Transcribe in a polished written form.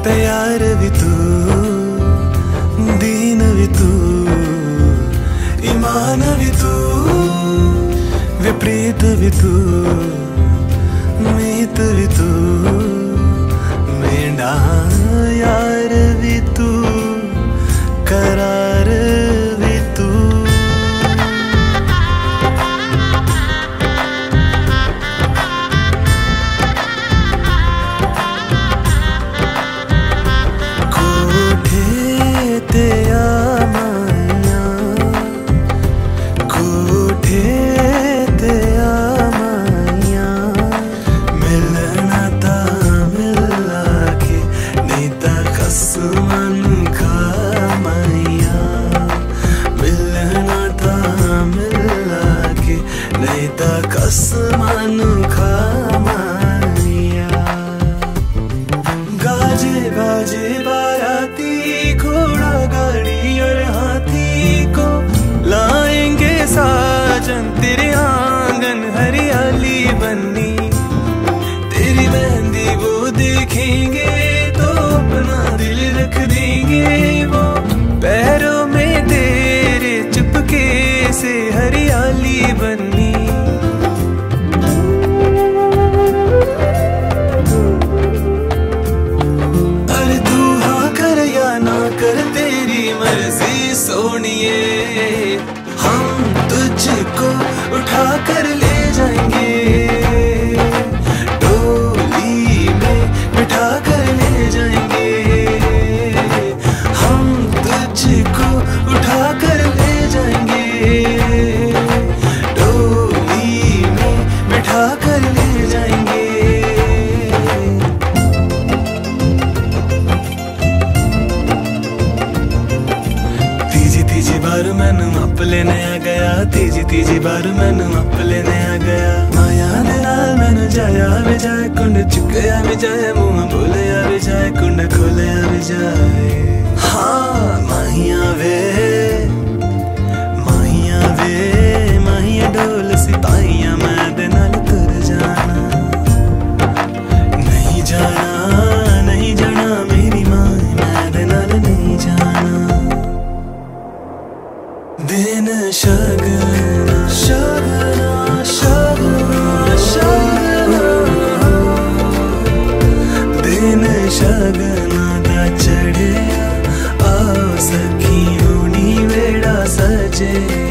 तैयार भी तू, दीन भी तू, ईमान भी तू, विपरीत भी तू, मीत भी तू, मेरा यार भी तू, करार भी तू। कोठे ते आ माया, कोठे ते आ माया, मिलना ता मिला के नहीं ता कसमन खा माया, मिलना ता मिला के नहीं ता कसमन खा माया। गाजे बाजे बाराती, घोड़ा गाड़ी और हाथी को लाएंगे साजन, तेरे आंगन हरियाली बन्नी, तेरी मेहंदी वो देखेंगे तो अपना दिल रख देंगे वो, पैरों में तेरे चुपके से हरियाली बन्नी। अरे तू हाँ कर या ना कर तेरी मर्जी सोनिए, हम तुझको उठा कर ले जाएंगे, डोली में बिठा कर ले जाएंगे, हम तुझको उठा कर ले जाएंगे, डोली में बिठा कर ले जाएंगे। तीजी बार मैनू अप लेने आ गया, तीजी बार मैनू अप लेने आ गया, माया दे नाल मैनू जाया भी जाए, कुंड चुकया भी जाए, मुंह बोलिया भी जाए, कुंड खोलिया भी जाए। हाँ माहिया वे माहिया डोल सिपाहिया, मैं दे नाल तुर जाना, नहीं जाना नहीं जाना मेरी माँ, मैं दे नाल नहीं जाना। दिन शगना शगना शगना शगना, दिन शगना दा चढ़िया, आओ सखी होनी वेड़ा सजे।